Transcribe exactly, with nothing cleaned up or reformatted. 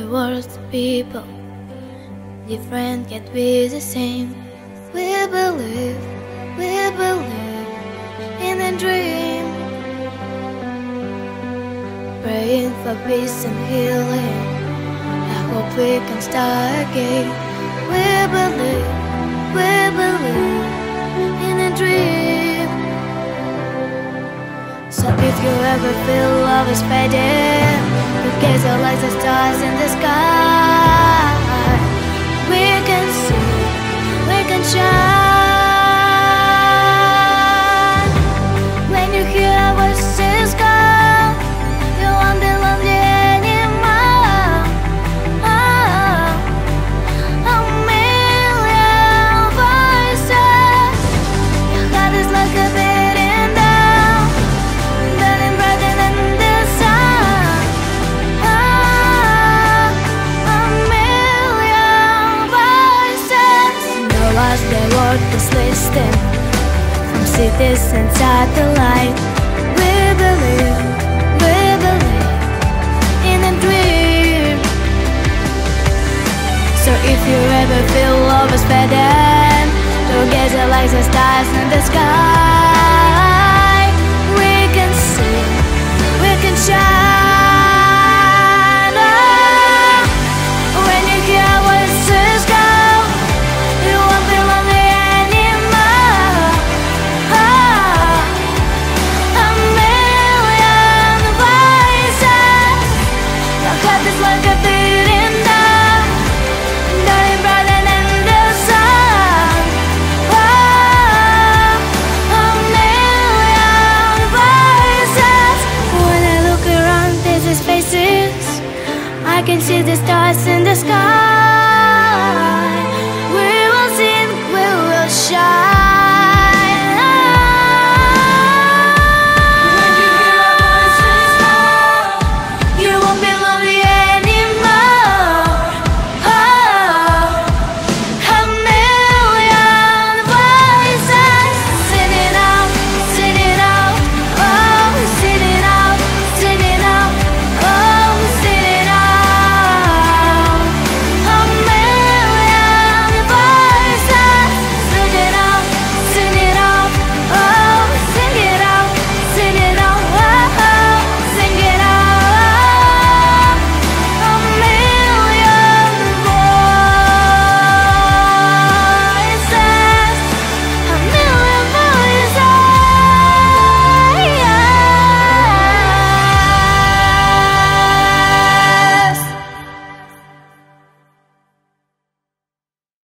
the world's people, different yet we the same. We believe, we believe in a dream, praying for peace and healing. I hope we can start again. We believe, we believe in a dream. So if you ever feel love is fading, together like the stars in the sky, we can see, we can shine. When you hear voices call, you won't be lonely anymore. Oh, a million voices. Your heart is like a beating down, burning brighter than the sun. Oh, a million voices. No one's the world is listening, from cities and satellite. We believe, we believe in a dream. So if you ever feel love is fading, together like the stars in the sky, we can see, we can shine. Oh, when you hear voices call, you won't be lonely anymore. Oh, a million voices. Your heart is like a beating drum, burning brighter than the sun. Oh, a million voices. When I look around, there's these faces. I can see the stars in the sky.